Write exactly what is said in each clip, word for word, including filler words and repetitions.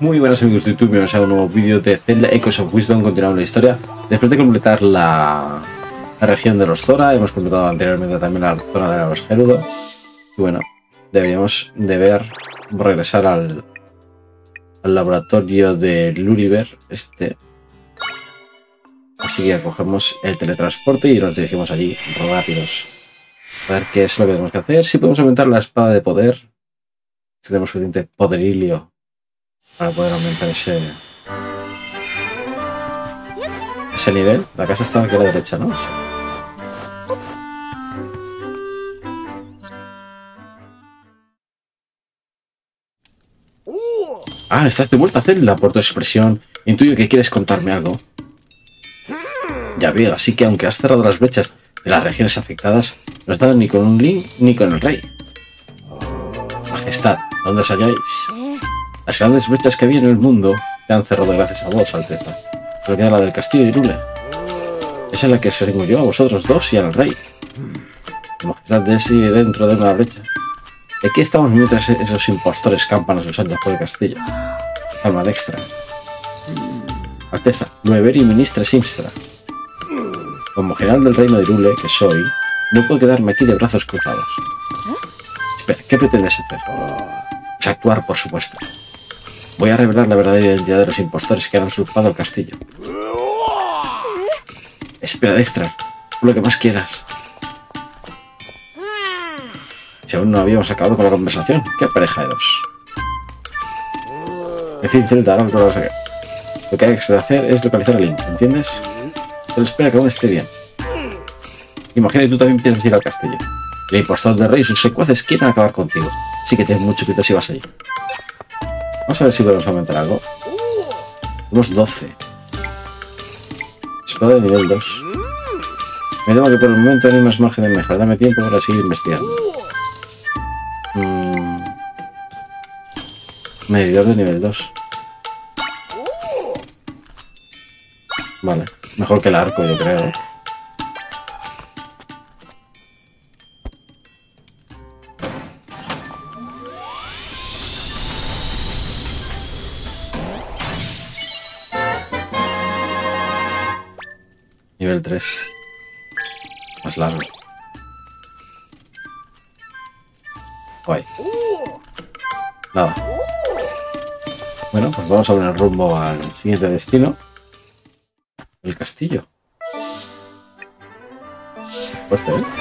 Muy buenas amigos de YouTube, bienvenidos a un nuevo vídeo de Zelda Echoes of Wisdom. Continuamos la historia. Después de completar la, la región de los Zora, hemos completado anteriormente también la zona de los Gerudo. Y bueno, deberíamos de ver regresar al, al laboratorio de Luriver, este. Así que cogemos el teletransporte y nos dirigimos allí rápidos. A ver qué es lo que tenemos que hacer. Si podemos aumentar la espada de poder. Si tenemos suficiente poderilio para poder aumentar ese ese nivel. La casa estaba aquí a la derecha, ¿no? Sí. Ah, estás de vuelta, Zelda. Por tu expresión intuyo que quieres contarme algo. Ya veo, así que aunque has cerrado las brechas de las regiones afectadas, no has dado ni con un Link ni con el rey. Majestad, ¿dónde os halláis? Las grandes brechas que había en el mundo se han cerrado gracias a vos, Alteza. Solo queda la del castillo de Hyrule. Esa es la que se engullió a vosotros dos y al rey. La majestad de ese dentro de una brecha. ¿De qué estamos mientras esos impostores campan a sus anchas por el castillo? Alma Dextra. Alteza, Nueveri Ministra Sinstra. Como general del reino de Hyrule, que soy, no puedo quedarme aquí de brazos cruzados. Espera, ¿qué pretendes hacer? Pues actuar, por supuesto. Voy a revelar la verdadera identidad de los impostores que han usurpado el castillo. Espera, Dextra, lo que más quieras. Si aún no habíamos acabado con la conversación, ¿qué pareja de dos? En fin, Zelda, ahora lo que Lo que hay que hacer es localizar a Link, ¿entiendes? Pero espera que aún esté bien. Imagina que tú también piensas ir al castillo. El impostor del rey y sus secuaces quieren acabar contigo, así que ten mucho cuidado si vas allí. Vamos a ver si podemos aumentar algo. Unos doce. Espada de nivel dos. Me temo que por el momento no hay más margen de mejora. Dame tiempo para seguir investigando. Mm. Medidor de nivel dos. Vale. Mejor que el arco, yo creo. Nivel tres. Más largo. Guay. Nada. Bueno, pues vamos a poner rumbo al siguiente destino. El castillo. Pues este, ¿eh?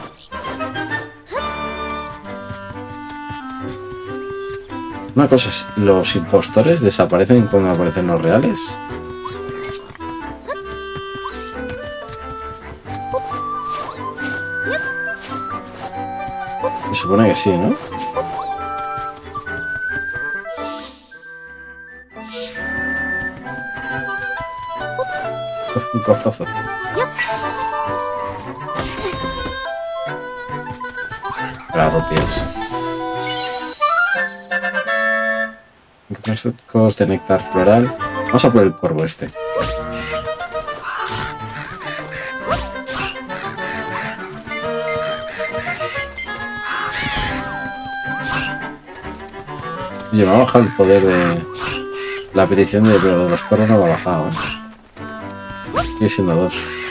Una cosa es, ¿los impostores desaparecen cuando aparecen los reales? Se supone que sí, ¿no? Un cofrazo. Gradopies. Cosas de néctar floral. Vamos a por el corvo este. Oye, me ha bajado el poder de la petición de, pero de los cuervos no me ha bajado, ¿eh? Sigue siendo dos.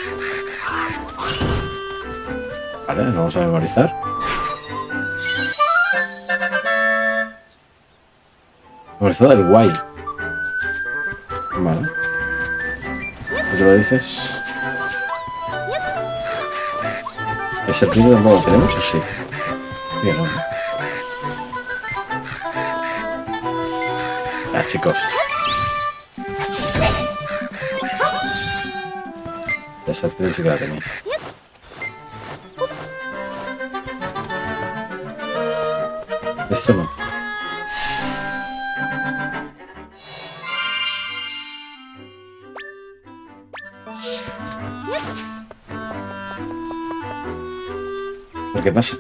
Vale, lo vamos a memorizar. Memorizado el guay. Vale. ¿Qué te lo dices? ¿Ese primo tampoco lo tenemos o sí? Bien, ¿no? Ah, chicos. Esa sí que la tenía. Esto no. ¿Qué pasa?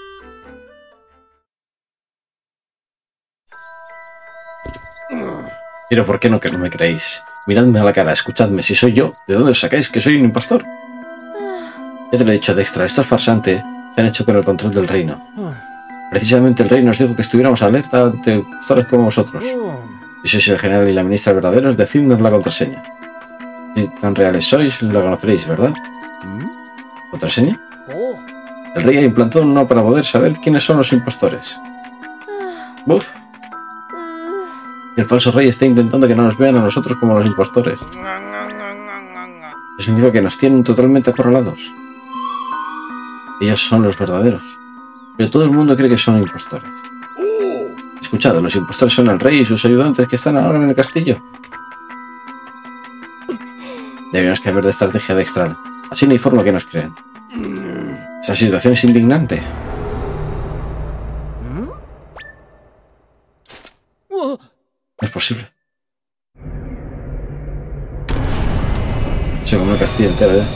Pero ¿por qué no que no me creéis? Miradme a la cara, escuchadme, si soy yo, ¿de dónde os sacáis que soy un impostor? Ya te lo he dicho, Dextra, estos farsantes se han hecho con el control del reino. Precisamente el rey nos dijo que estuviéramos alerta ante impostores como vosotros. Si sois el general y la ministra verdaderos, decidnos la contraseña. Si tan reales sois, la conoceréis, ¿verdad? ¿Contraseña? El rey ha implantado una para poder saber quiénes son los impostores. Buf. Y el falso rey está intentando que no nos vean a nosotros como los impostores. Eso significa que nos tienen totalmente acorralados. Ellos son los verdaderos. Pero todo el mundo cree que son impostores. Escuchad, los impostores son el rey y sus ayudantes que están ahora en el castillo. Deberíamos cambiar de estrategia de extra. Así no hay forma que nos crean. Esta situación es indignante. No es posible. Se come el castillo entero ya.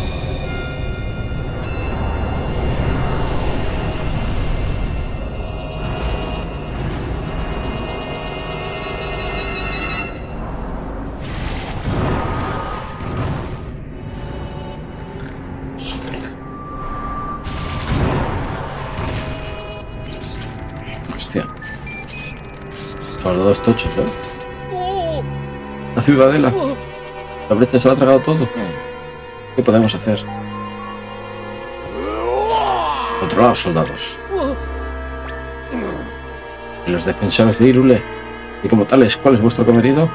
Hostia. Son los dos tochos, ¿eh? La ciudadela. La brecha se lo ha tragado todo. ¿Qué podemos hacer? Controlar a los soldados. Y los defensores de Hyrule. Y como tales, ¿cuál es vuestro cometido?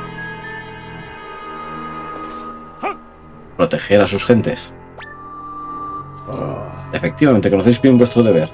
Proteger a sus gentes. Efectivamente, conocéis bien vuestro deber.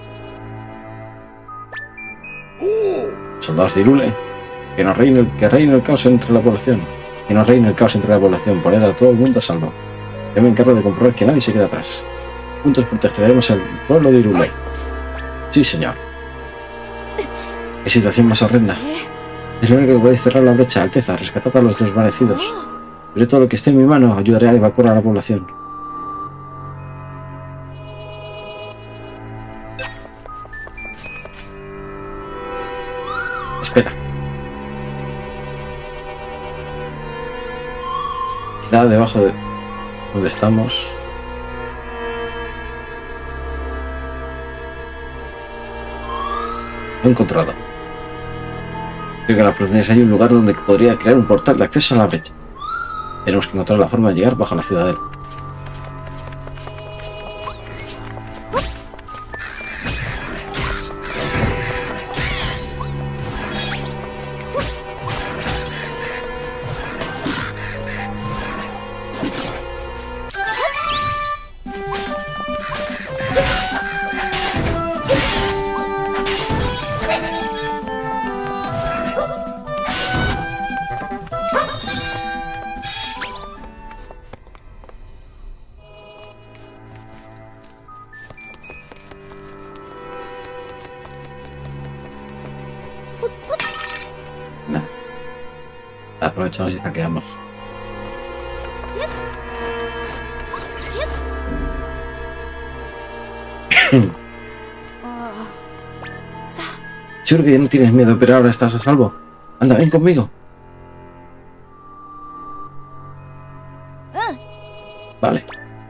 Soldados de Hyrule, que no reine el, que reine el caos entre la población. Que no reine el caos entre la población. Poned a todo el mundo a salvo. Yo me encargo de comprobar que nadie se quede atrás. Juntos protegeremos al pueblo de Hyrule. Sí, señor. Qué situación más horrenda. Es lo único que podéis cerrar la brecha, Alteza. Rescatad a los desvanecidos. Pero todo lo que esté en mi mano ayudaré a evacuar a la población. Espera. Quizá debajo de donde estamos. Lo he encontrado. Creo que en las profundidades hay un lugar donde podría crear un portal de acceso a la brecha. Tenemos que encontrar la forma de llegar bajo la ciudadela. Nada. Aprovechamos y hackeamos. Seguro que ya no tienes miedo, pero ahora estás a salvo. Anda, ven conmigo. Vale.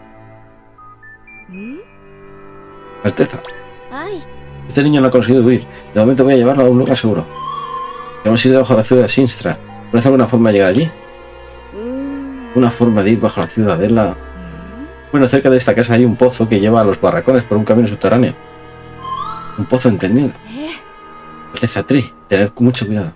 Alteza. Este niño no ha conseguido huir. De momento voy a llevarlo a un lugar seguro. Hemos ido bajo la ciudad de Sinstra. ¿Conoces alguna forma de llegar allí? Una forma de ir bajo la ciudadela. Bueno, cerca de esta casa hay un pozo que lleva a los barracones por un camino subterráneo. Un pozo entendido. Alteza Tree, tened mucho cuidado.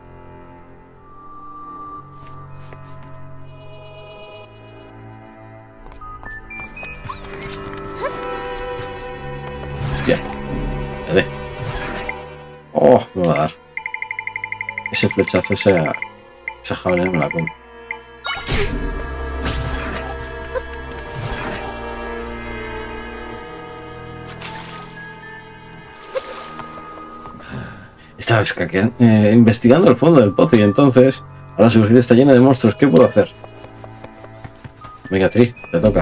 Hostia. Vale. Oh, me va a dar. Ese flechazo, esa, esa jabalina me la como. Estaba escaqueando, eh, investigando el fondo del pozo y entonces, ahora la superficie está llena de monstruos. ¿Qué puedo hacer? Venga, Tri, te toca.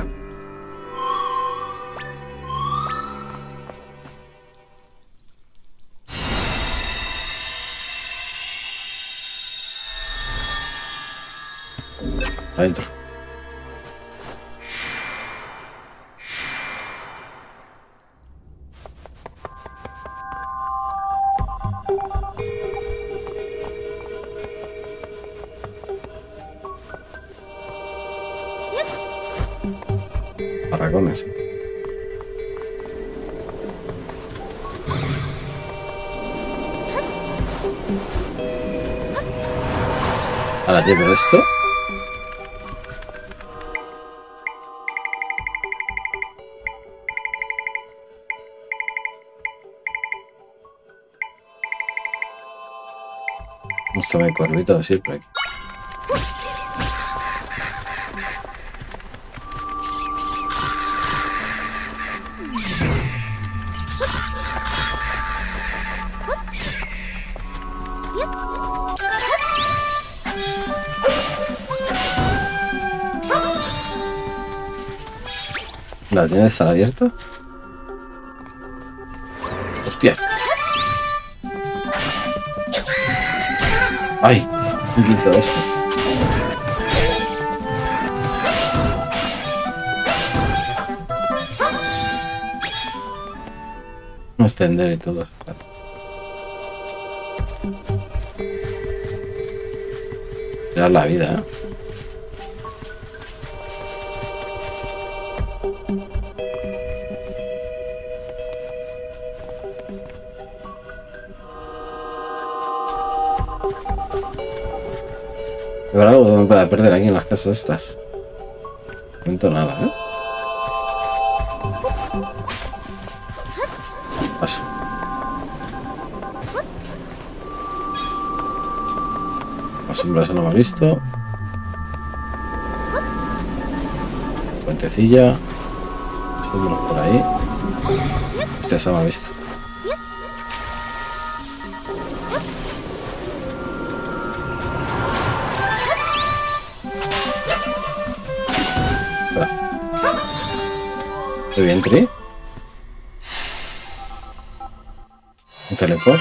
Adentro. barracones. Ahora tiene esto. Está muy corrito siempre aquí. ¿La tiene que estar abierta? ¡Hostia! ¡Ay! Me he quitado esto. No extender y todo. Era la vida, ¿eh? Habrá algo que me pueda perder aquí en las casas estas. No siento nada, ¿eh? Paso. La sombra se no me ha visto. Puentecilla. Sombra por ahí. Hostia, se me ha visto. Estoy bien, Tri. Un teleport.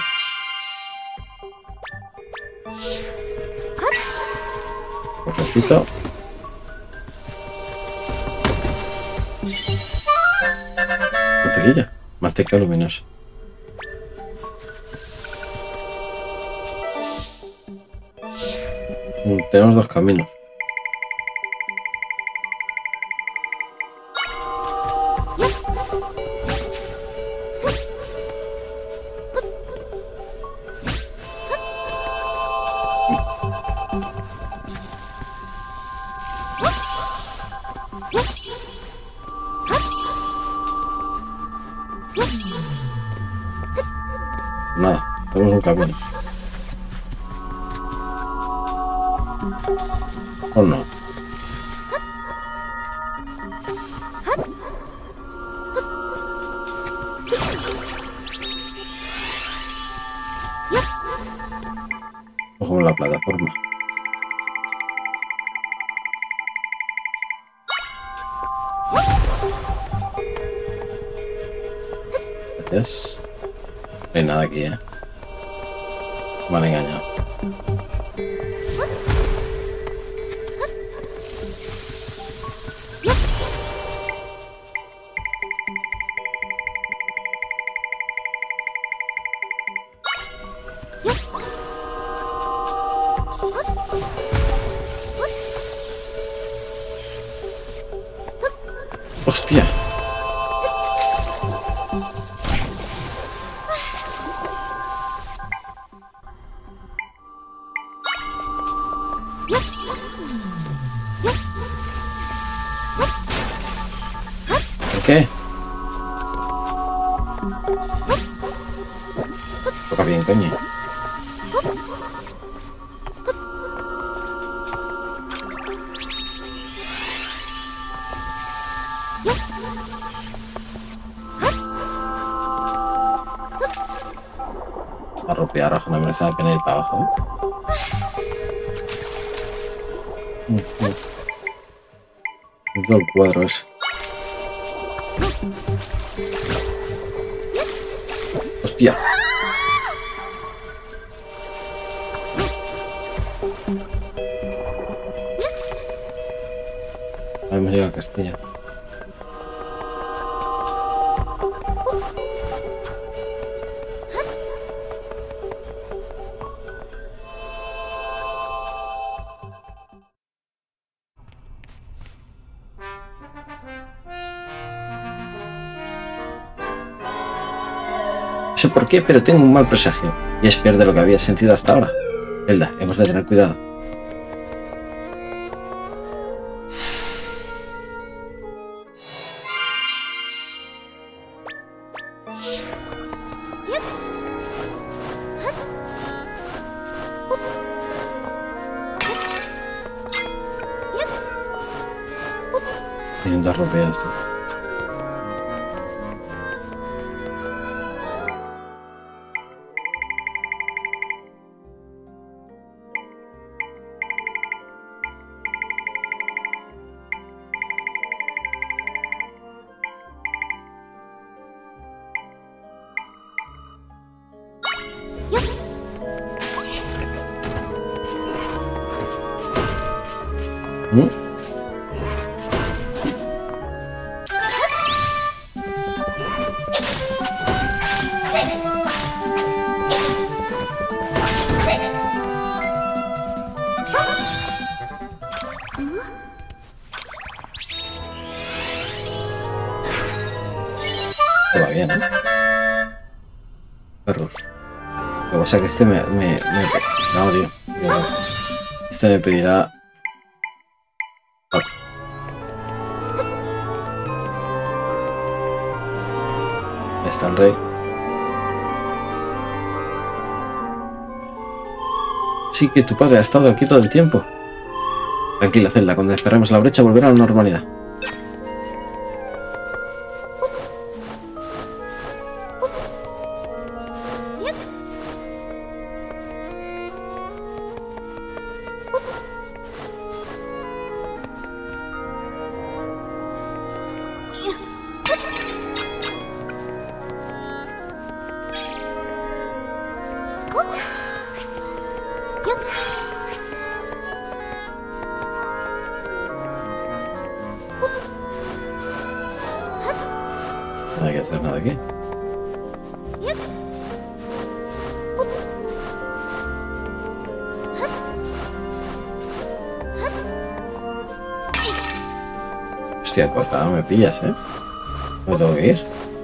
Perfecto. Mantequilla. Manteca luminosa. Mm, tenemos dos caminos. Nada, tenemos un camino. ¿O no? Cogemos la plataforma. Gracias. No hay nada aquí, ¿eh? Me han engañado. ¡Hostia! ¿Qué? Toca bien, coño. La ropa roja no merece la pena ir para abajo, ¿eh? Todo el cuadro ese. ¡Hostia! Ahora hemos llegado a Castilla. sé por qué, pero tengo un mal presagio. Y es peor de lo que había sentido hasta ahora. Zelda, hemos de tener cuidado. Intenta romper esto. ¿Mm? Te va bien, ¿eh? Perros. Lo que pasa es que este me... me, me... No, tío. Este me pedirá... Ya está el rey. Sí que tu padre ha estado aquí todo el tiempo. Tranquila, Zelda. Cuando cerremos la brecha volverá a la normalidad. No hay que hacer nada aquí. Hostia, pues ahora me pillas, ¿eh? ¿Me tengo que ir?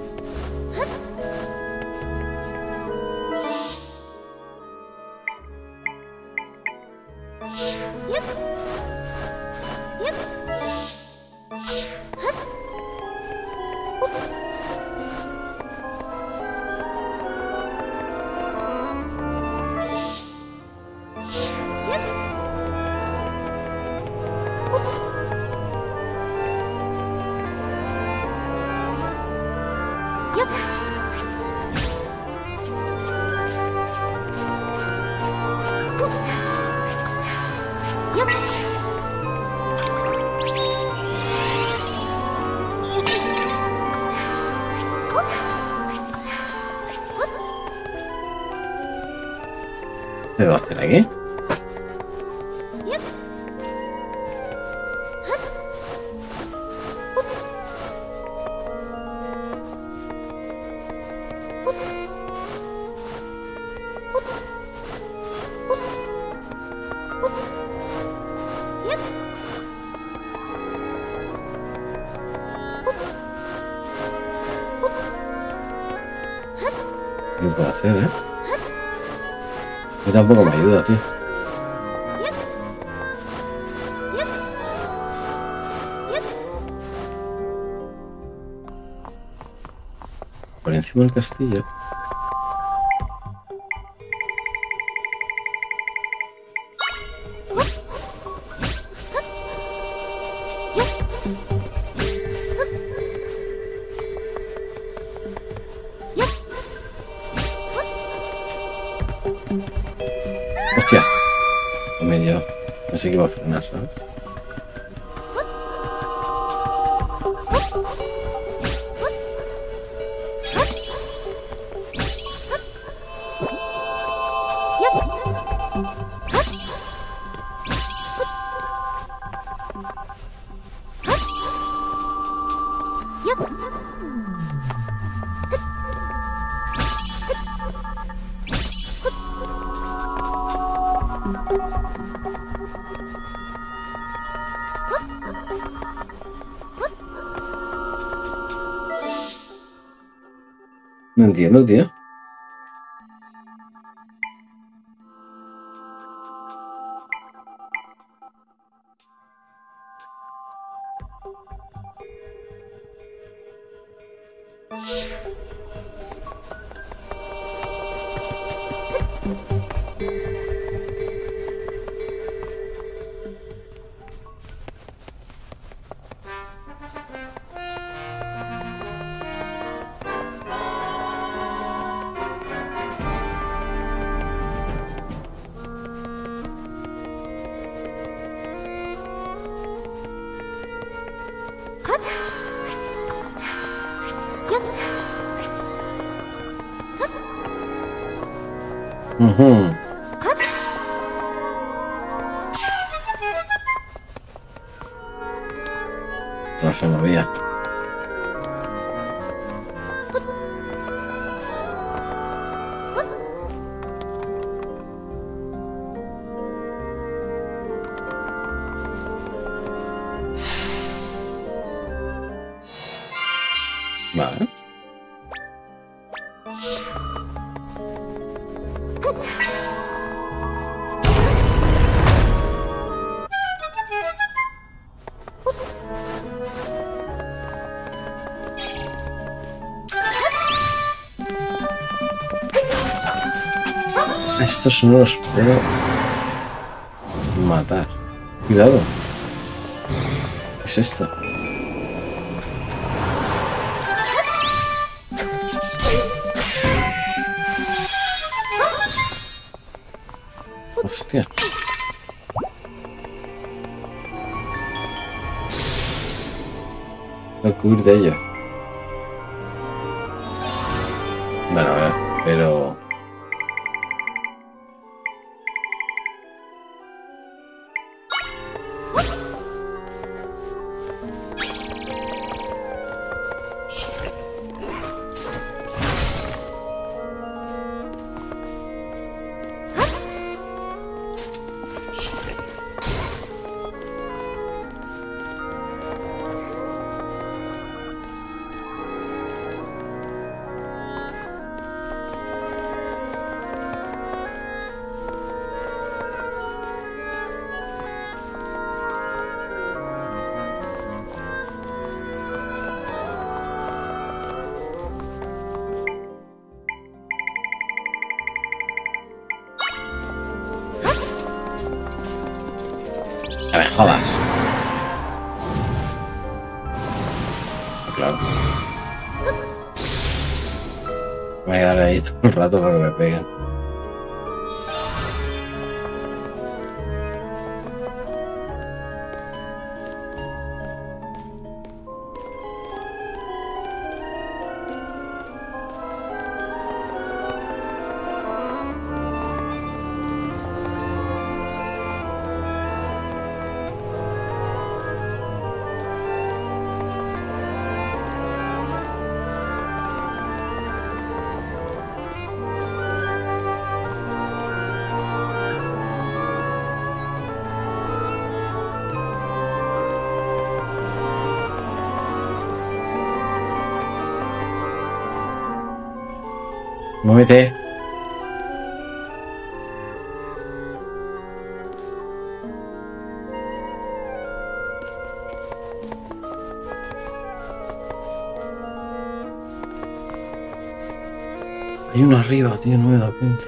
¿Qué va a hacer aquí? ¿Qué puedo hacer, eh? Yo tampoco me ayuda, tío. Por encima del castillo. Hostia. Me yo. Pensé que iba a frenar, ¿sabes? No entiendo, tío. Uh-huh. No se movía. Vale. Estos no los puedo matar. Cuidado. ¿Qué es esto? Hostia. Tengo que huir de ello. Bueno, a ver, pero... A ver, jodas. Claro. Me voy a quedar ahí todo el rato para que me peguen. Muévete. Hay uno arriba, tío, no me he dado cuenta.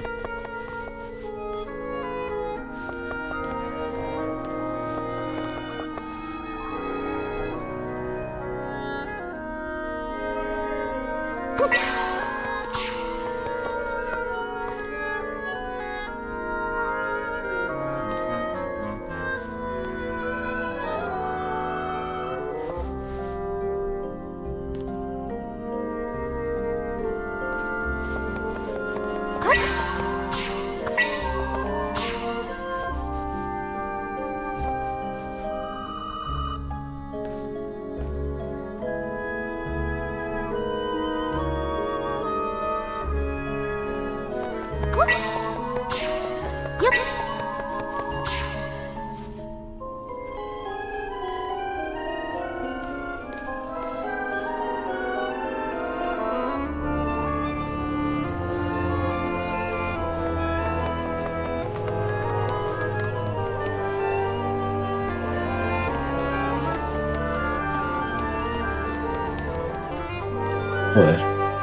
Joder.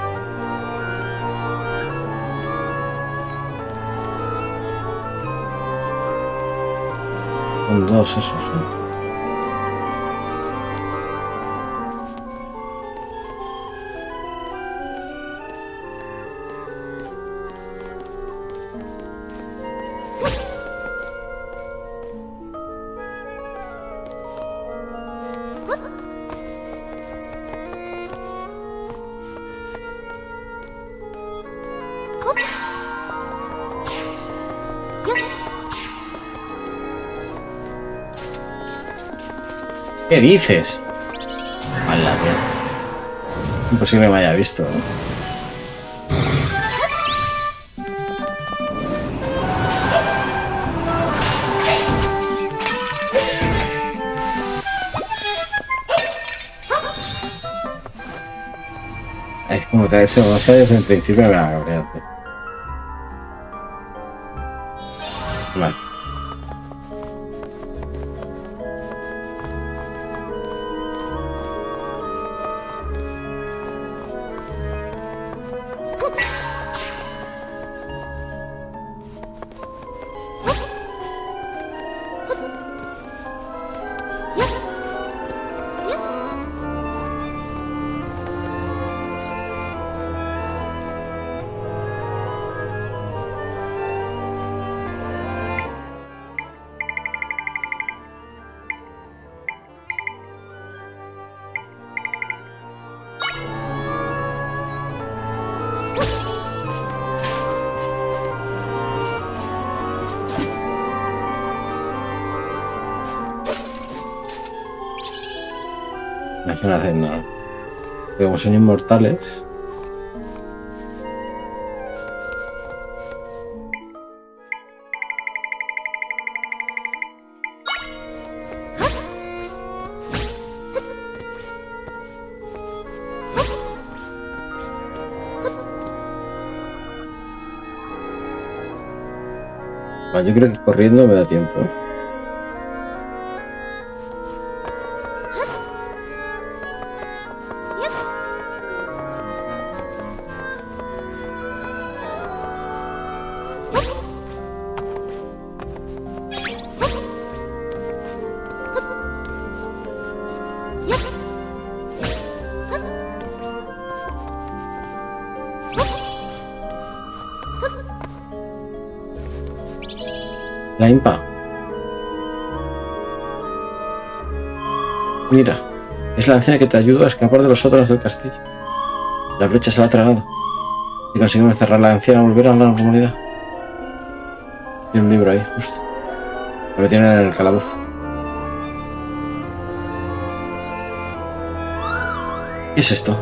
Son dos esos, ¿eh? ¿Qué dices? A la que... Imposible que me haya visto, ¿no? Es como te deseo, no sé, desde el principio me va a cabrear. Vale. Aquí no hacen nada. Pero como son inmortales. Vale, yo creo que corriendo me da tiempo. La impa. Mira, es la anciana que te ayudó a escapar de los sótanos del castillo. La brecha se la ha tragado. Y conseguimos encerrar a la anciana y volver a la normalidad. Tiene un libro ahí, justo. Lo metieron en el calabozo. ¿Qué es esto?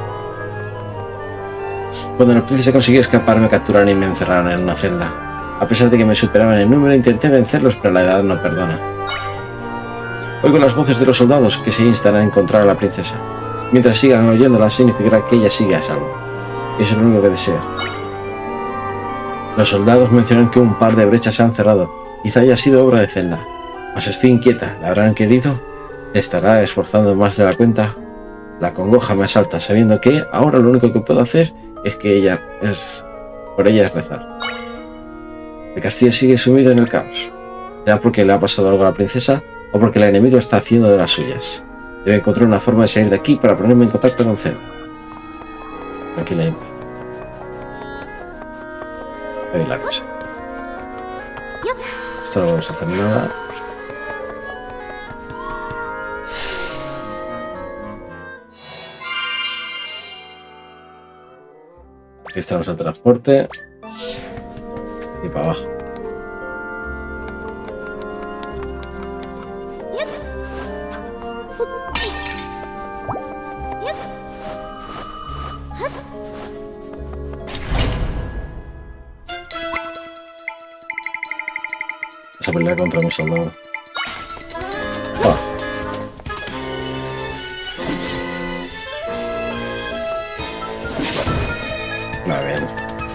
Cuando la princesa consiguió escapar, me capturaron y me encerraron en una celda. A pesar de que me superaban en número, intenté vencerlos, pero la edad no perdona. Oigo las voces de los soldados que se instan a encontrar a la princesa. Mientras sigan oyéndolas, significará que ella sigue a salvo. Y eso es lo único que deseo. Los soldados mencionan que un par de brechas se han cerrado. Quizá haya sido obra de Zelda. Mas estoy inquieta. ¿La habrán querido? ¿Estará esforzando más de la cuenta? La congoja me asalta, sabiendo que ahora lo único que puedo hacer es que ella es... por ella es rezar. El castillo sigue sumido en el caos, ya porque le ha pasado algo a la princesa o porque el enemigo está haciendo de las suyas. Debe encontrar una forma de salir de aquí para ponerme en contacto con Zelda. Aquí la impa. Ahí la cosa. Esto no vamos a hacer nada. Aquí estamos el transporte. Y para abajo. Vas a pelear contra mi soldado. Oh. Muy bien.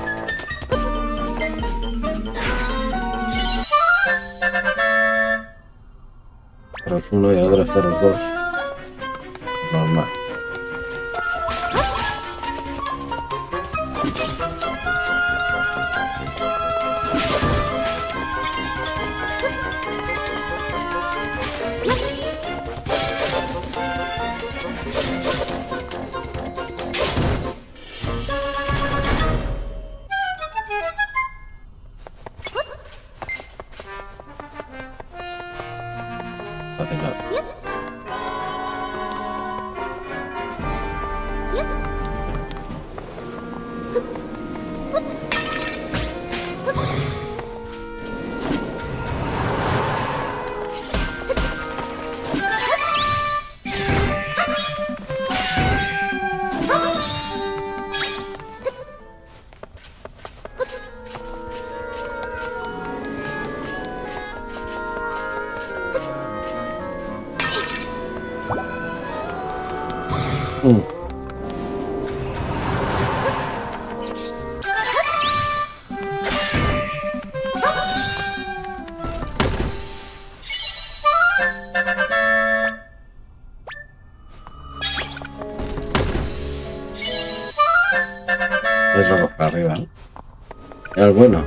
Cerros uno y el otro es Cerros dos. Normal. Fácil, claro. Mm. Es lo para arriba, ¿no? Es bueno.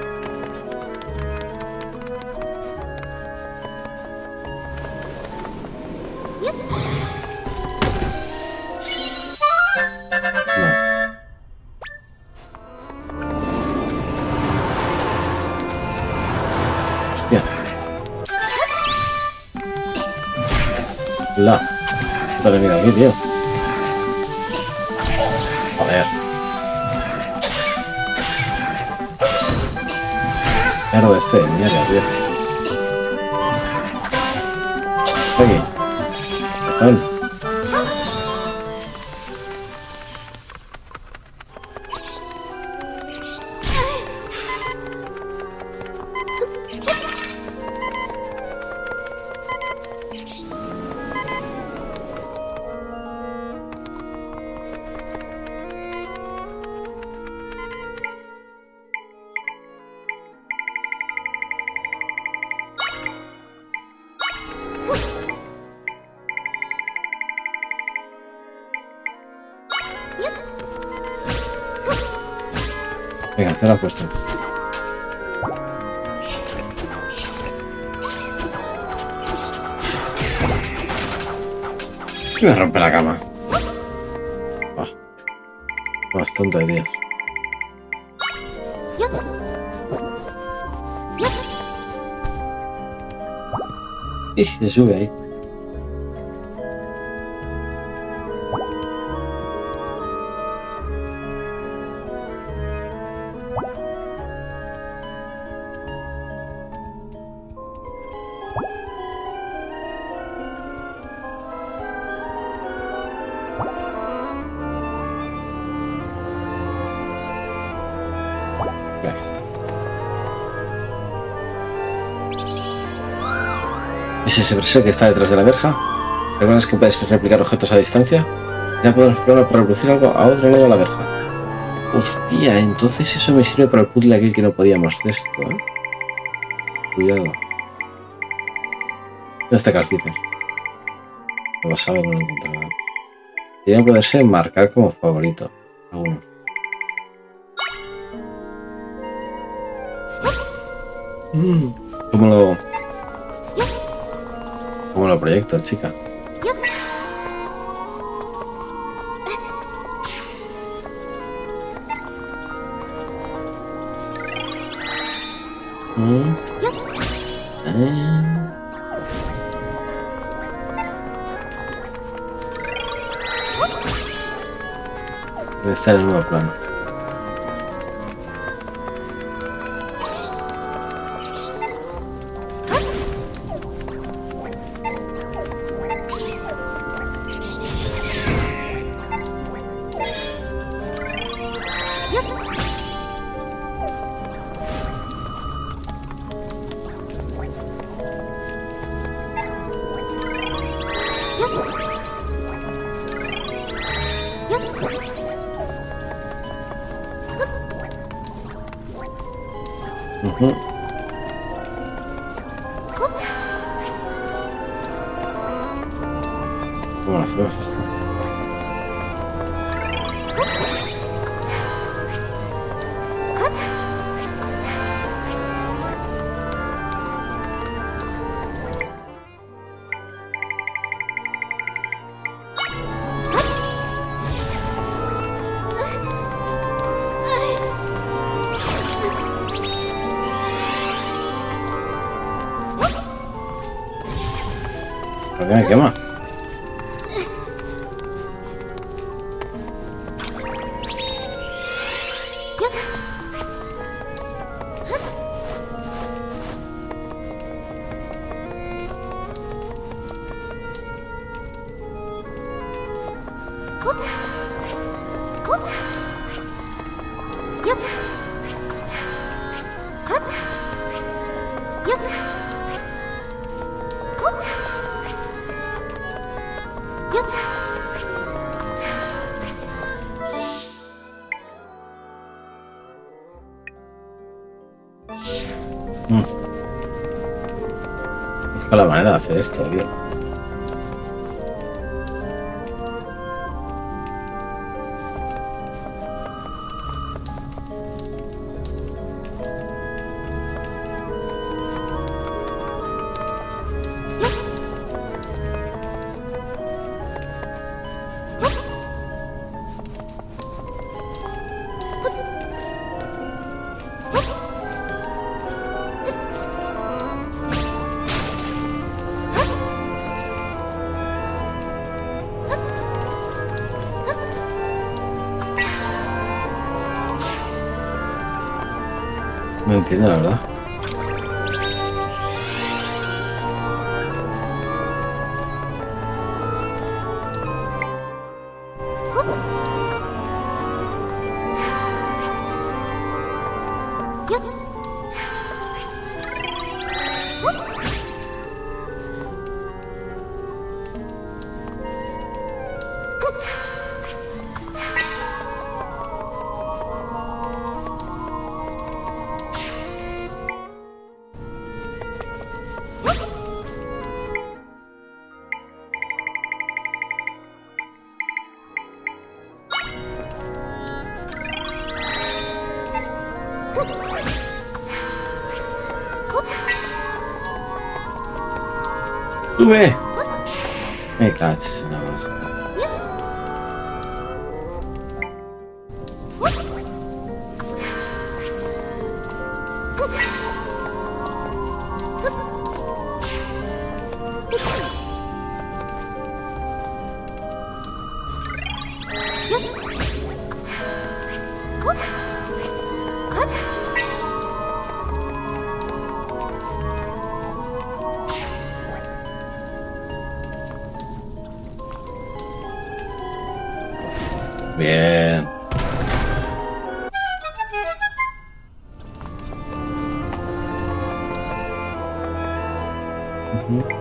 La. Dale, mira aquí, tío. Joder. Mierda este, mierda, tío. Aquí. Razón. Venga, hacer la apuesta. Me rompe la cama. Oh. Más tonto de Dios. Y se sube ahí. ¿Es ese preso que está detrás de la verja? ¿Recuerdas que puedes replicar objetos a distancia? Ya podemos probar para reproducir algo a otro lado de la verja. Hostia, entonces eso me sirve para el puzzle aquel que no podíamos de esto, ¿eh? Cuidado. ¿Dónde está Calcifer? Lo vas a ver, no lo encontraré. Debería poderse marcar como favorito. Algunos. Mm. ¿Cómo lo... ¿Cómo lo proyecto, chica? Mm. Eh. Debe estar en el mismo plano. Uh-huh. ¿Cómo hacemos esto? ¿Por qué me quema? Mm. Busca la manera de hacer esto, tío. No entiendo, la verdad. ¡Sube! Me cachis en la base. Bien. Uh-huh.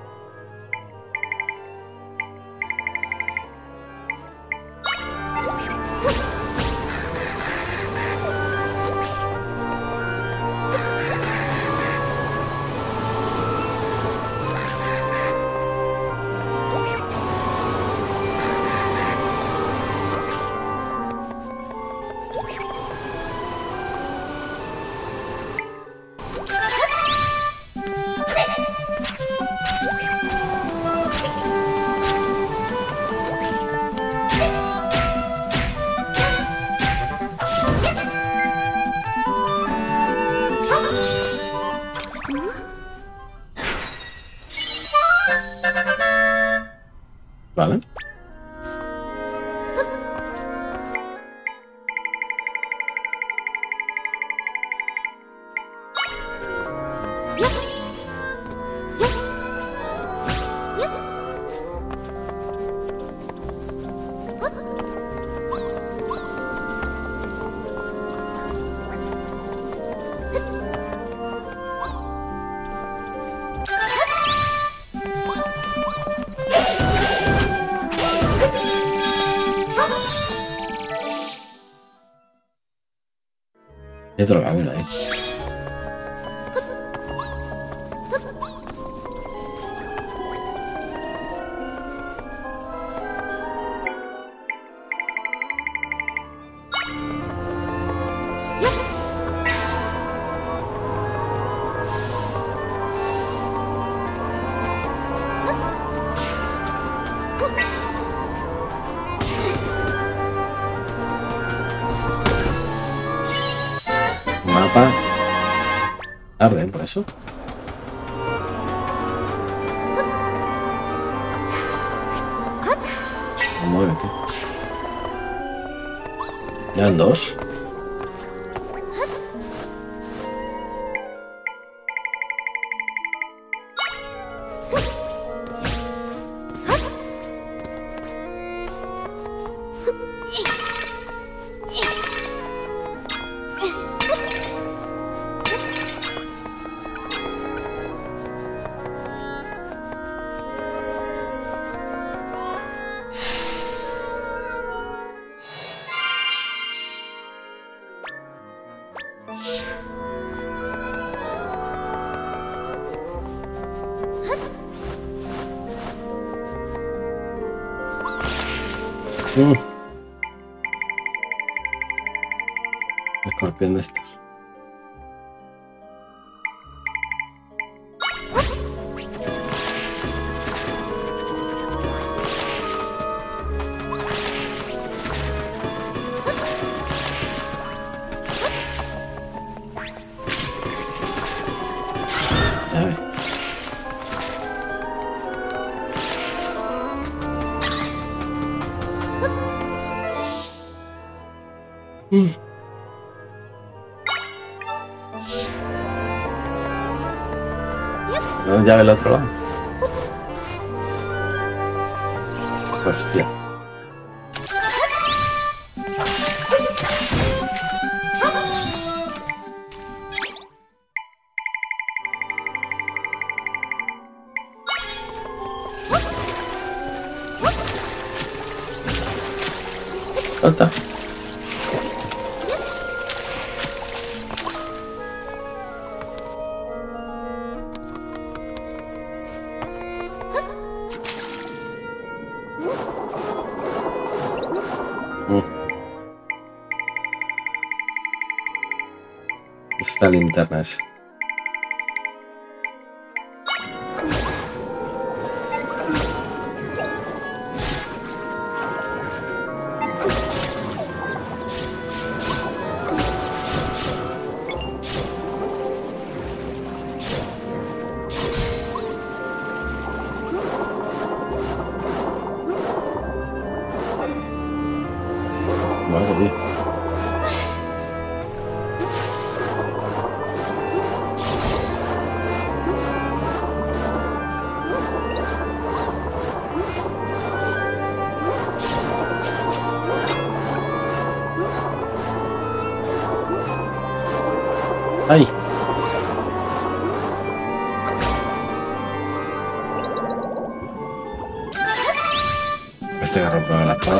Vale. Hay otro camino ahí. Mapa arden por eso. Muévete. ¿Ya eran dos? Mm. Escorpión de estos. A ver. Mm. No, ya del otro lado. Hostia. Salta. Esta linterna es. Madre mía. ¡Ay! Este que rompe la espada.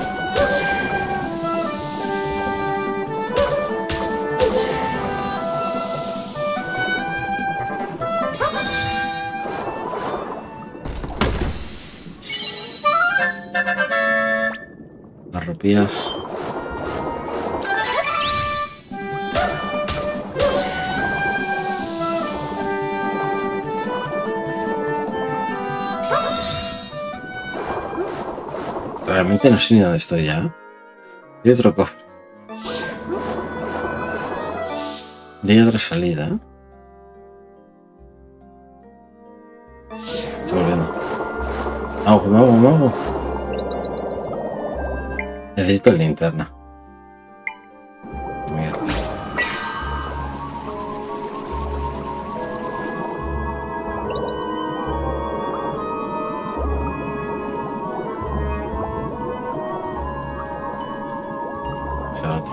Las rupias. Realmente no sé ni dónde estoy ya. Y otro cofre. Y hay otra salida. Estoy volviendo. Mago, mago, mago. Necesito la linterna. Muy bien. Será otro.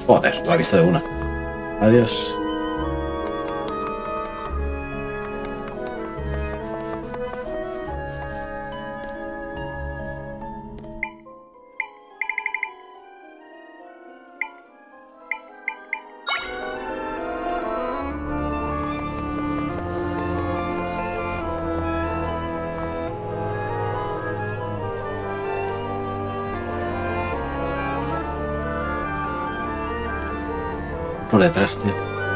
Joder, lo ha visto de una. Adiós. Por detrás, tío.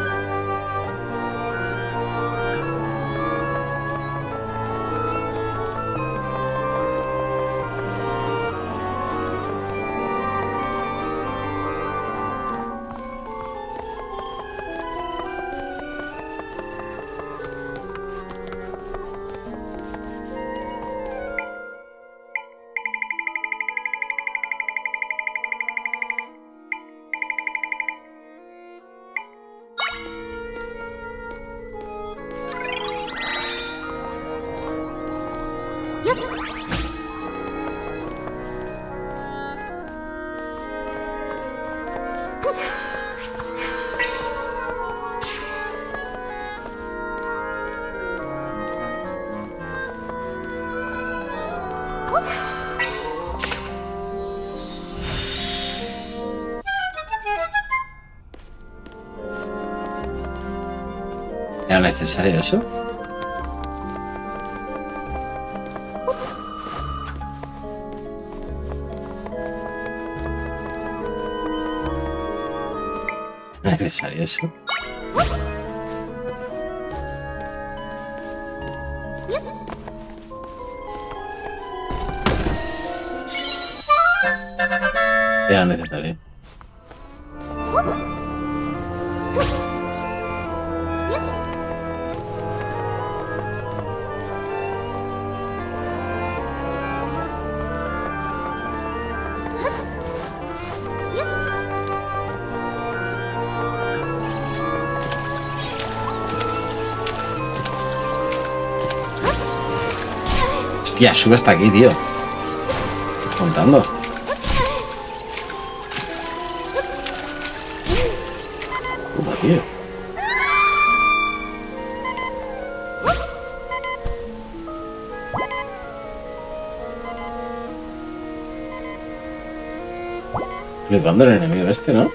¿Era necesario eso? ¿Era necesario eso? Era necesario. Ya, sube hasta aquí, tío. Contando. Toma, tío. Flipando el enemigo este, ¿no?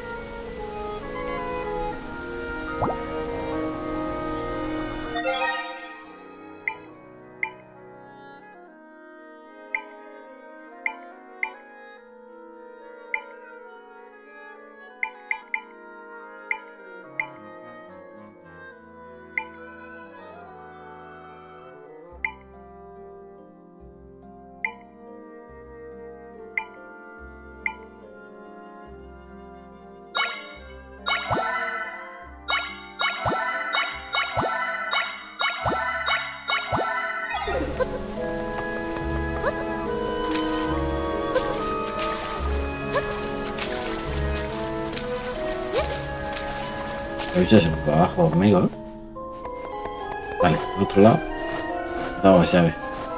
El bicho se fue para abajo conmigo, ¿eh? Vale, al otro lado. Damos llave.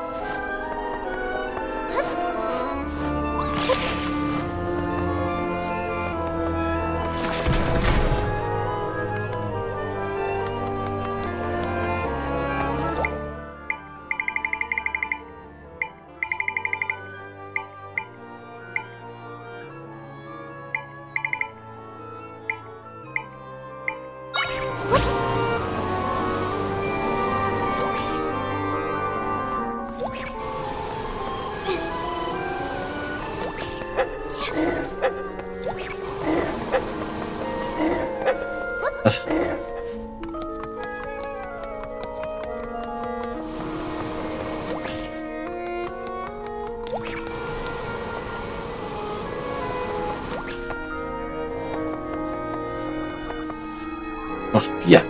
¡Hostia!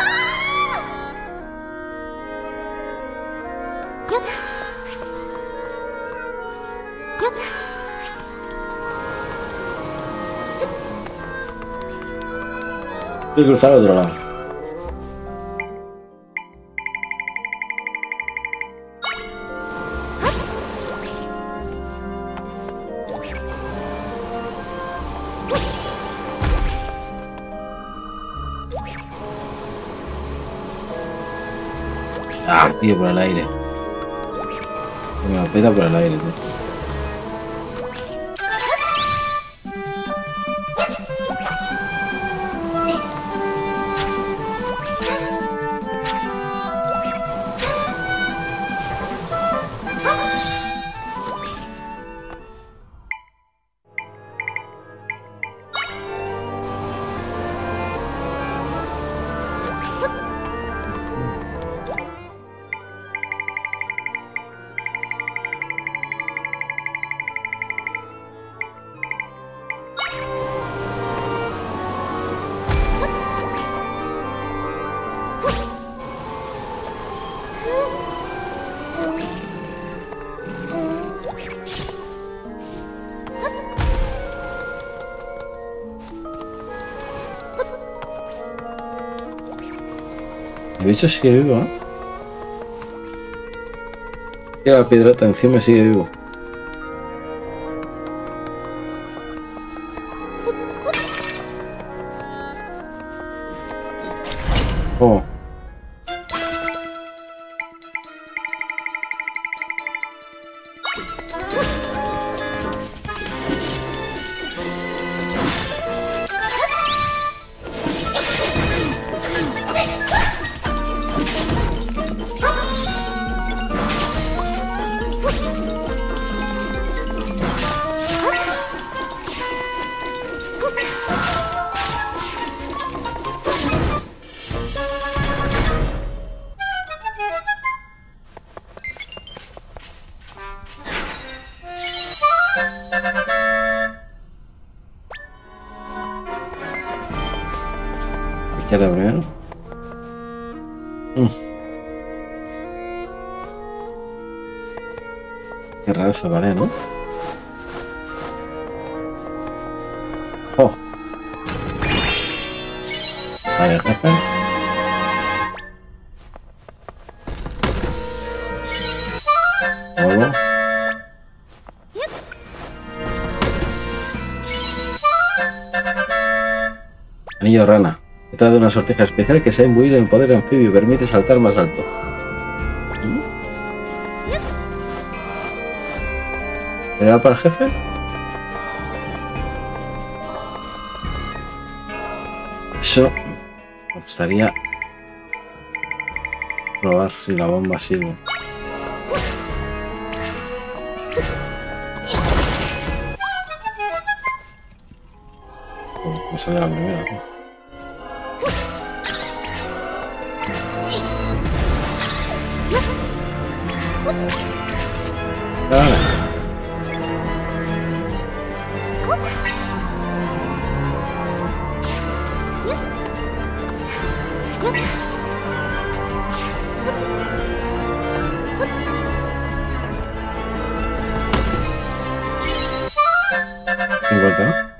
Voy a cruzar al otro lado. Ah, tío, por el aire. Me lo peta por el aire, tío. El bicho sigue vivo, ¿eh? Y la piedrota encima sigue vivo. Oh. Izquierda primero. Mm. Qué raro se vale, ¿no? Oh. Vaya jefe. Vuelvo. Anillo rana. Se trata de una sortija especial que se ha imbuido en poder anfibio y permite saltar más alto. ¿Era para el jefe? Eso me gustaría probar si la bomba sirve. Oh, me sale la primera, ¿no? Dale. cincuenta, ¿no?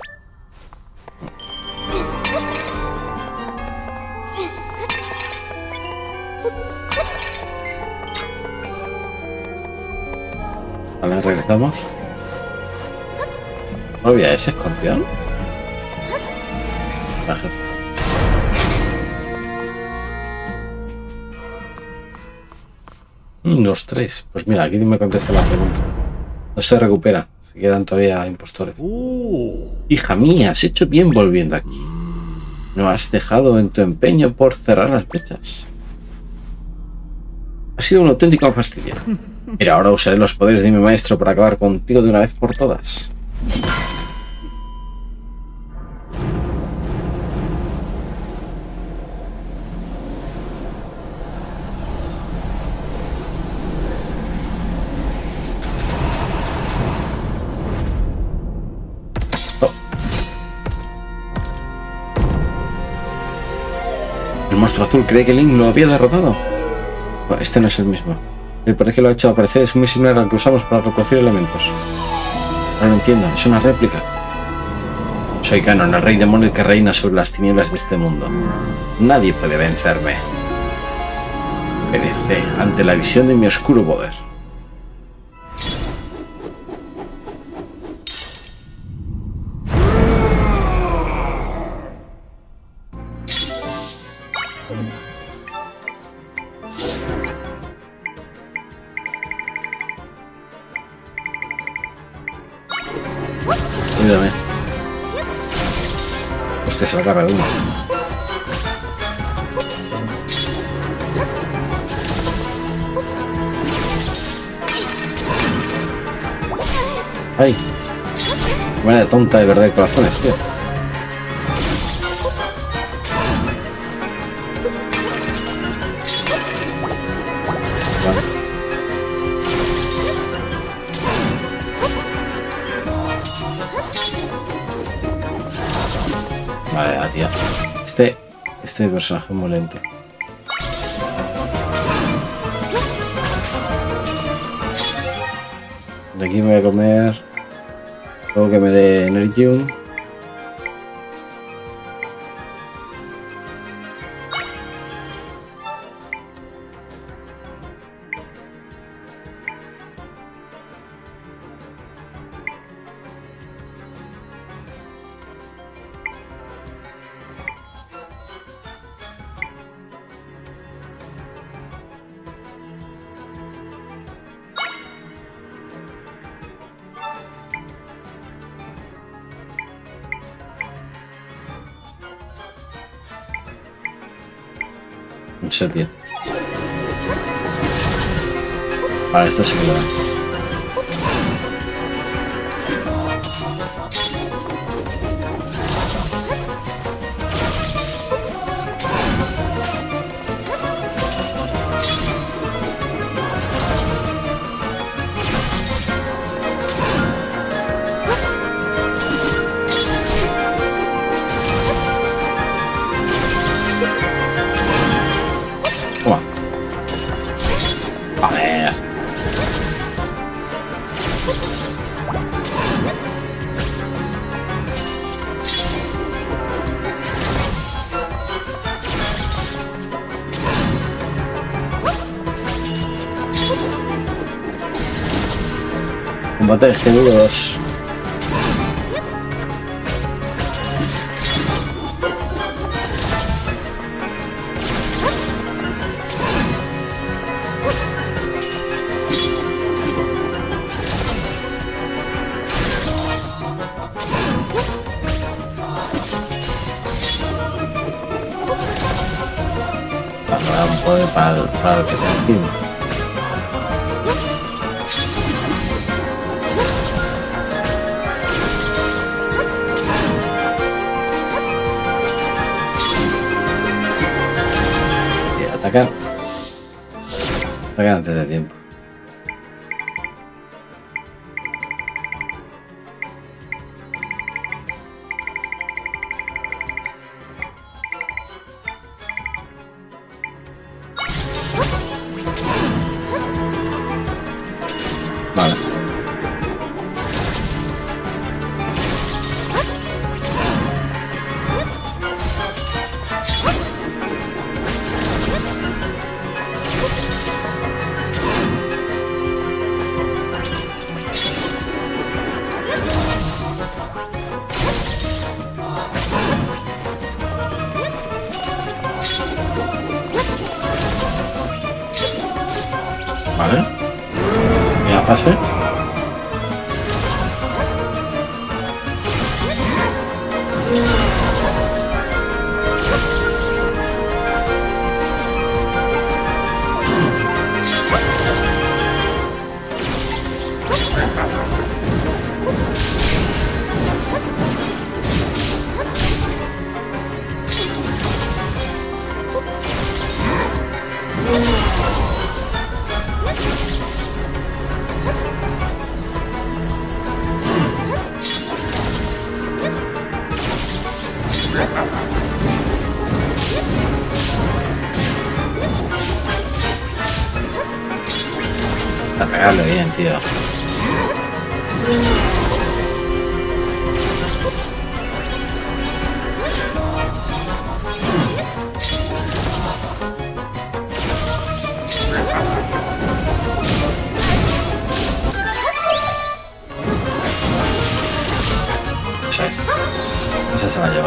Vale, regresamos. ¿No había ese escorpión? La jefe. Mm, los tres. Pues mira, aquí me contesta la pregunta. No se recupera. Se quedan todavía impostores. Uh. Hija mía, has hecho bien volviendo aquí. No has dejado en tu empeño por cerrar las brechas. Ha sido un auténtico fastidio. Mira, ahora usaré los poderes de mi maestro para acabar contigo de una vez por todas. Oh. El monstruo azul cree que Link lo había derrotado. No, este no es el mismo. El poder que lo ha hecho aparecer es muy similar al que usamos para reproducir elementos. No lo entiendo, es una réplica. Soy Ganon, el rey demonio que reina sobre las tinieblas de este mundo. Nadie puede vencerme. Perecé ante la visión de mi oscuro poder. Ayúdame. Hostia, se la carga de uno. ¡Ay! Qué manera tonta de perder corazones, tío. Vale. Vale, la tía. Este, este personaje es muy lento. De aquí me voy a comer algo que me dé Energium. No sé, tío. Vale, esto sí que lo da. Toma. A ver. Combate de G dos. Para un poder para, para el que se encima. Y atacar. Atacar antes de tiempo. Vale. Vale. Ya pase. A pegarle bien, tío. Esa es. Esa se la lleva.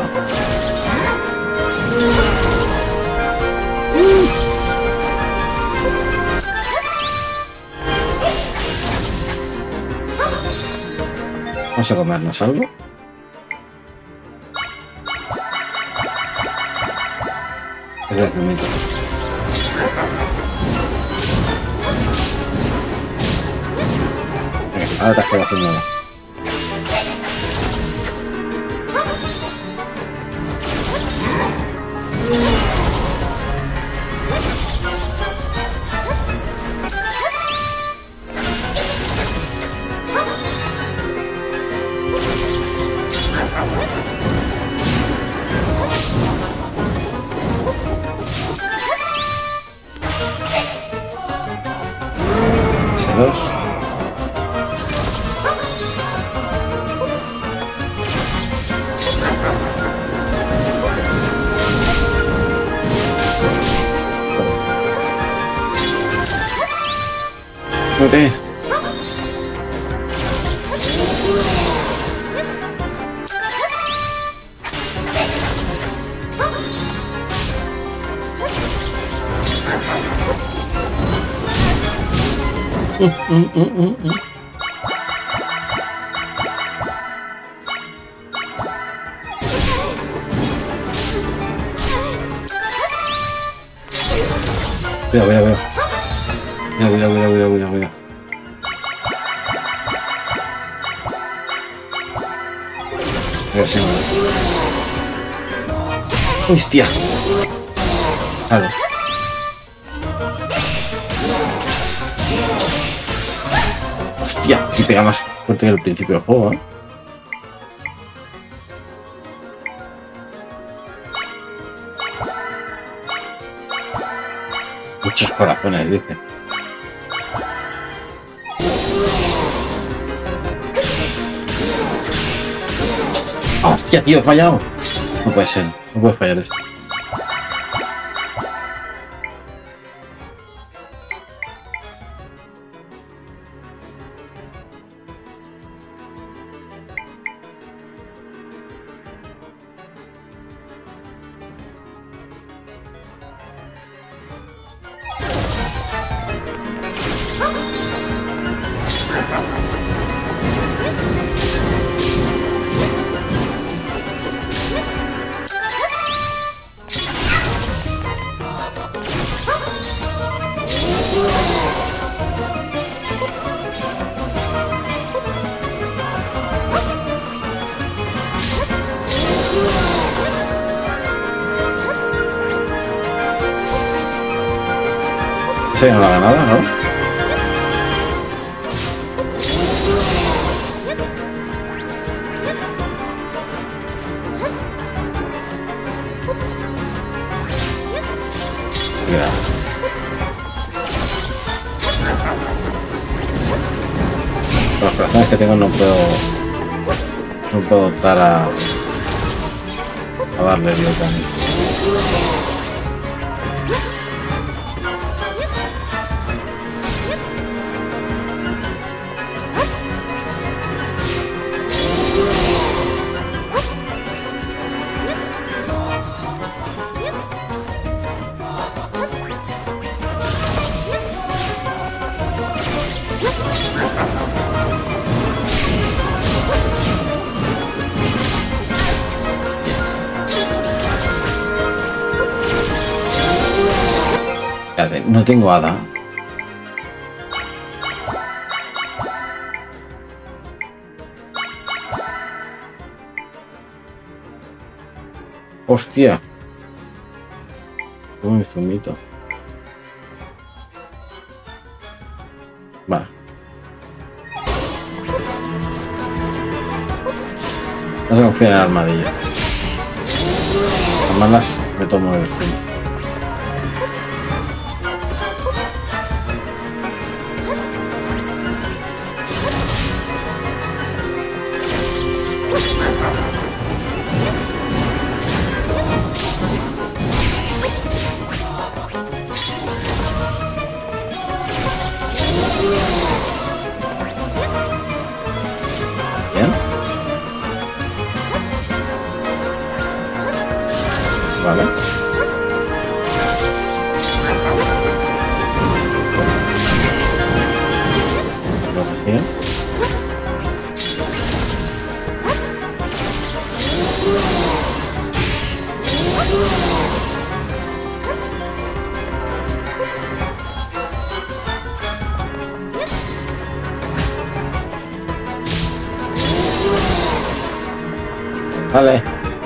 Vamos a comernos algo. Es el zumito. Venga, ahora te has quedado sin nada. Dos. Okay. Mm, mm, mm, mm, mm. Cuidado, cuidado, cuidado. Cuidado, cuidado, cuidado, cuidado, cuidado, cuidado. Cuidado, sí, no. ¡Hostia! Claro. Hostia, y pega más fuerte que el principio del juego, ¿eh? Muchos corazones, dice. ¡Hostia, tío! He fallado. No puede ser. No puede fallar esto. Ese no lo ha ganado, ¿no? Mira. Los corazones que tengo no puedo no puedo optar a a darle directamente. No tengo hada. Hostia. Uy, zumito. Vale. No se confía en el armadillo. Las malas me tomo el zumo. Vale. Proteger. Vale.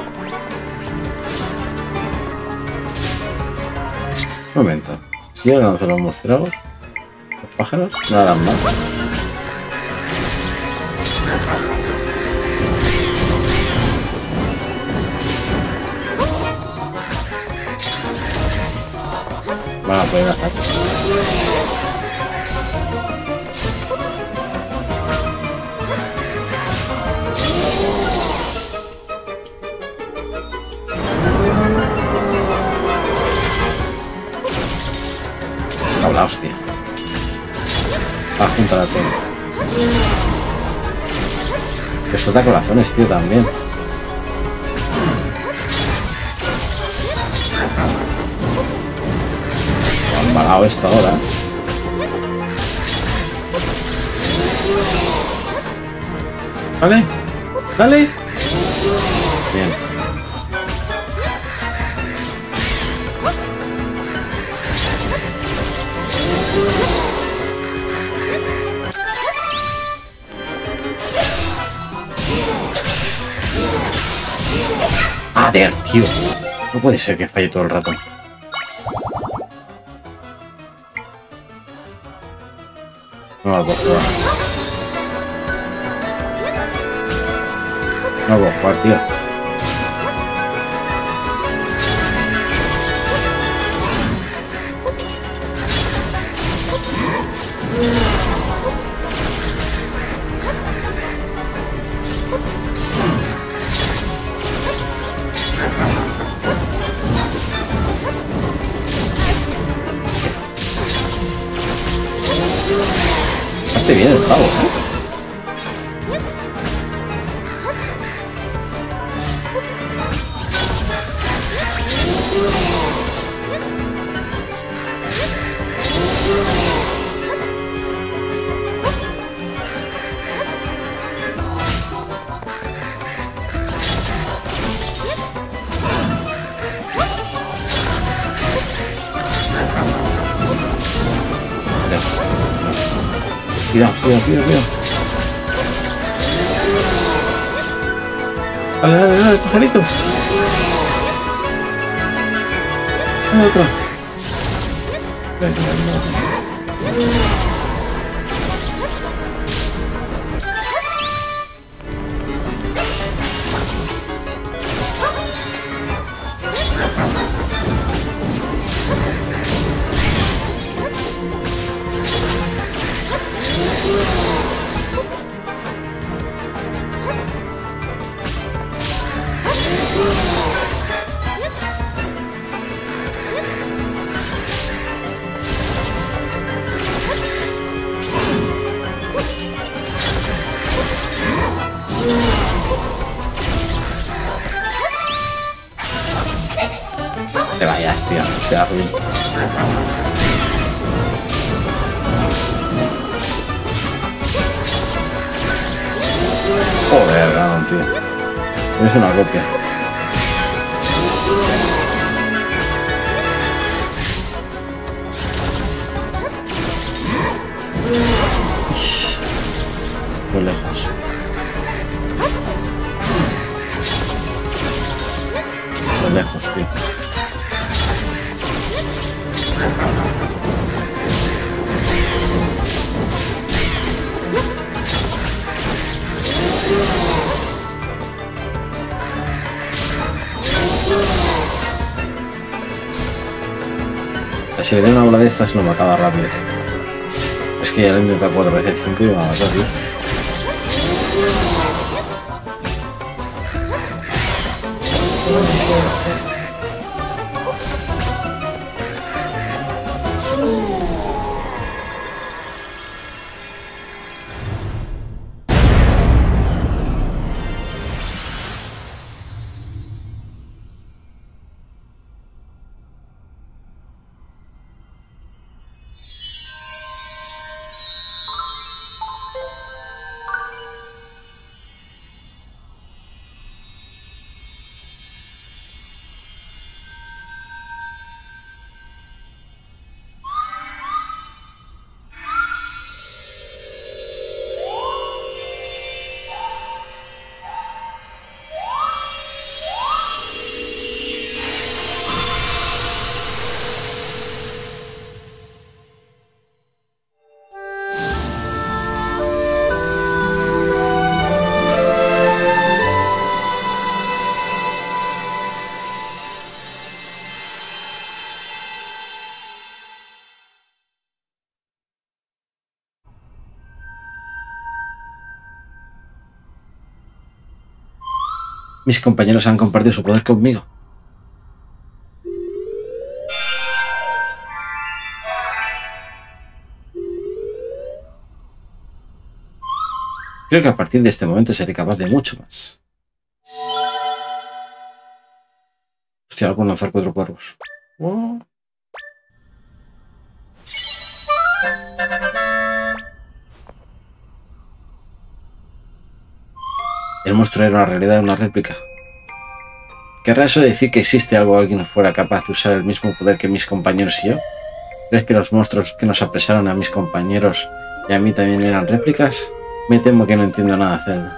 Un momento. Si yo lanzo los murciélagos, los pájaros no harán mal. Van a poder hacer. La hostia. Va a juntar a todo. Que suelta corazones, tío, también. Han parado esto ahora. Vale. Dale. Bien. Joder, tío. No puede ser que falle todo el rato. No va a jugar. No va a jugar, tío. Hace bien el pavo, ¿eh? Cuidado, cuidado, cuidado, cuidado. Dale, dale, dale, pajarito. Dale otro. Dale, dale, dale. Te vayas, tío, no sea ruin. Joder, Ganon, tío. Es una copia. Muy lejos. Muy lejos, tío. Si le doy una bola de estas lo mataba rápido. Es que ya lo he intentado cuatro veces, cinco y me va a matar, tío. Mis compañeros han compartido su poder conmigo. Creo que a partir de este momento seré capaz de mucho más. Hostia, algo lanzar cuatro cuervos. Oh. El monstruo era una realidad, una réplica. ¿Querrá eso decir que existe algo o alguien fuera capaz de usar el mismo poder que mis compañeros y yo? ¿Crees que los monstruos que nos apresaron a mis compañeros y a mí también eran réplicas? Me temo que no entiendo nada, Zelda.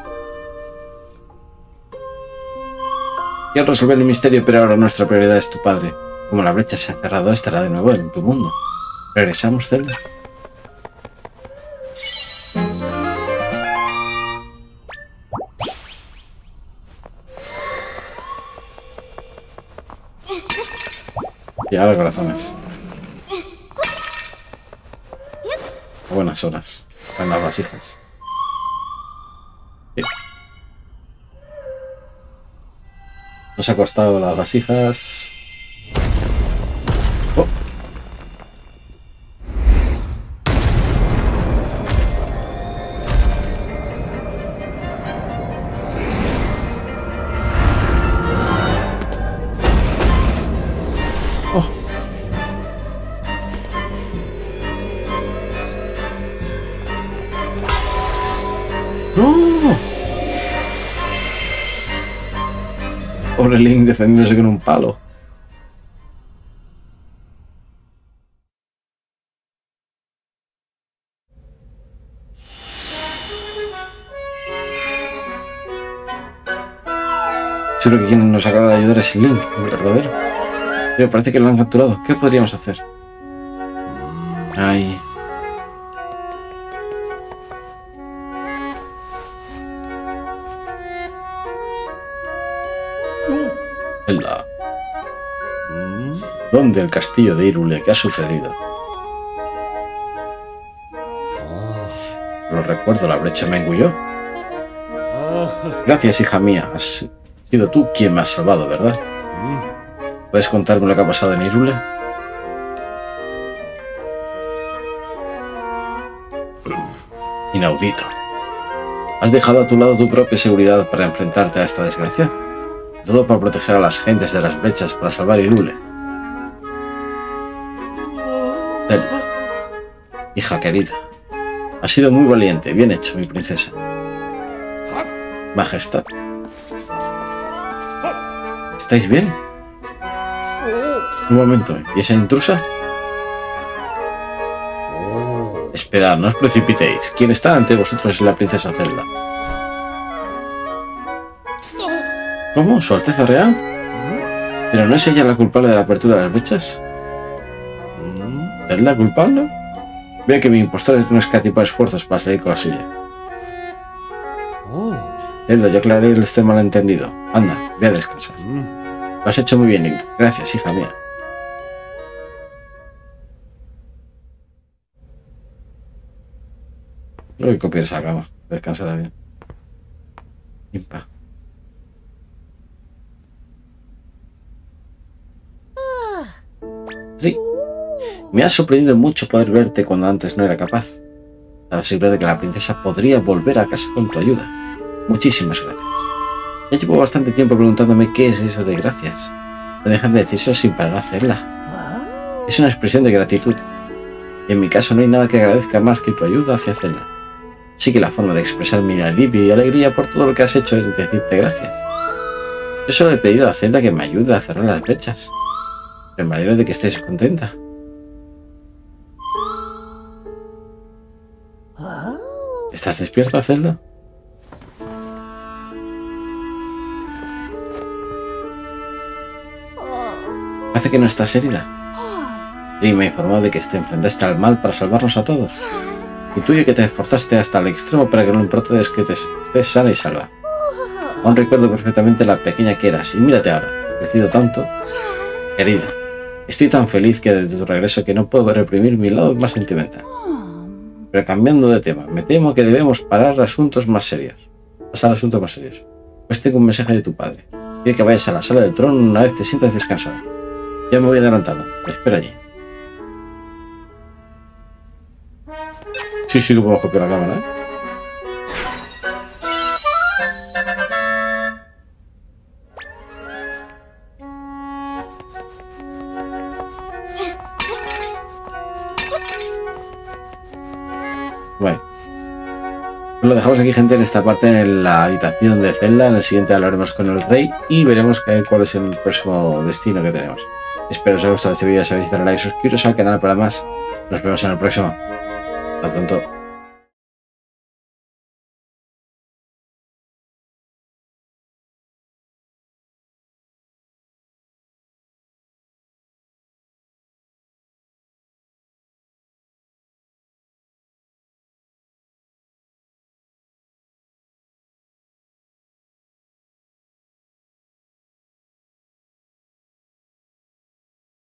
Quiero resolver el misterio, pero ahora nuestra prioridad es tu padre. Como la brecha se ha cerrado, estará de nuevo en tu mundo. ¿Regresamos, Zelda? Y ahora corazones. Buenas horas. En las vasijas. Sí. Nos ha costado las vasijas. Oh. Oh. ¡No! Pobre Link defendiéndose con un palo. Seguro que quien nos acaba de ayudar es Link, el verdadero. Pero parece que lo han capturado. ¿Qué podríamos hacer? Ay... Zelda. ¿Dónde el castillo de Hyrule? ¿Qué ha sucedido? Lo recuerdo, la brecha me engulló. Gracias, hija mía. Has sido tú quien me has salvado, ¿verdad? ¿Puedes contarme lo que ha pasado en Hyrule? Inaudito. ¿Has dejado a tu lado tu propia seguridad para enfrentarte a esta desgracia? Todo para proteger a las gentes de las brechas, para salvar Hyrule. Zelda, hija querida, has sido muy valiente. Bien hecho, mi princesa. Majestad. ¿Estáis bien? Un momento, ¿y esa intrusa? Esperad, no os precipitéis. Quien está ante vosotros es la princesa Zelda. ¿Cómo? ¿Su Alteza Real? ¿Pero no es ella la culpable de la apertura de las brechas? ¿Es la culpable? Veo que mi impostor no escatimó esfuerzos para salir con la suya. Zelda, yo aclaré este malentendido. Anda, ve a descansar. Lo has hecho muy bien, Link. Gracias, hija mía. Creo que copiar esa cama. Descansará bien. Impa. Sí. Me ha sorprendido mucho poder verte cuando antes no era capaz. Estaba seguro de que la princesa podría volver a casa con tu ayuda. Muchísimas gracias. Ya llevo bastante tiempo preguntándome qué es eso de gracias. No dejan de decirlo sin parar a hacerla. Es una expresión de gratitud. Y en mi caso no hay nada que agradezca más que tu ayuda hacia Zelda. Así que la forma de expresar mi alivio y alegría por todo lo que has hecho es decirte gracias. Yo solo he pedido a Zelda que me ayude a cerrar las brechas. Pero me alegro de que estés contenta. ¿Estás despierta, Zelda? Parece que no estás herida. Link me ha informado de que te enfrentaste al mal para salvarnos a todos. Y tú y que te esforzaste hasta el extremo para que lo importante es que te estés sana y salva. Aún recuerdo perfectamente la pequeña que eras. Y mírate ahora, has crecido tanto. Querida, estoy tan feliz que desde tu regreso que no puedo reprimir mi lado más sentimental. Pero cambiando de tema, me temo que debemos parar asuntos más serios. Pasar a asuntos más serios. Pues tengo un mensaje de tu padre. Quiere que vayas a la sala del trono una vez te sientas descansado. Ya me voy adelantado. Te espero allí. Sí, sí que puedo copiar la cámara, ¿eh? Bueno. Lo dejamos aquí, gente, en esta parte, en la habitación de Zelda. En el siguiente hablaremos con el rey y veremos cuál es el próximo destino que tenemos. Espero os haya gustado este vídeo. Si habéis dado like, suscribiros al canal para más. Nos vemos en el próximo. Hasta pronto.